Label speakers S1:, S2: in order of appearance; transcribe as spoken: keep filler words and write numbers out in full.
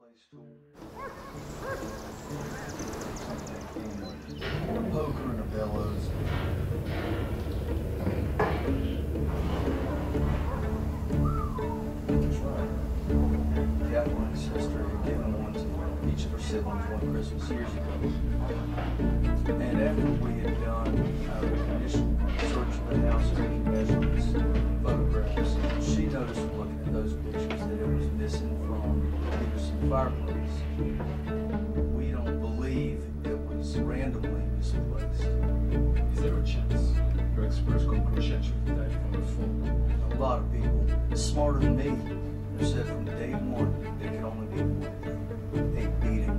S1: place to a poker and a bellows. That's right. Catherine's sister had given one to each of her siblings one Christmas years ago. And after we had done our initial search of the house and measurements, photographs, she noticed looking at those pictures that it was missing from the Peterson fireplace. We don't believe it was randomly misplaced.
S2: Is there a chance your expert's conclusion should be that from a phone?
S1: A lot of people smarter than me have said from day one it could only be one thing: a beating.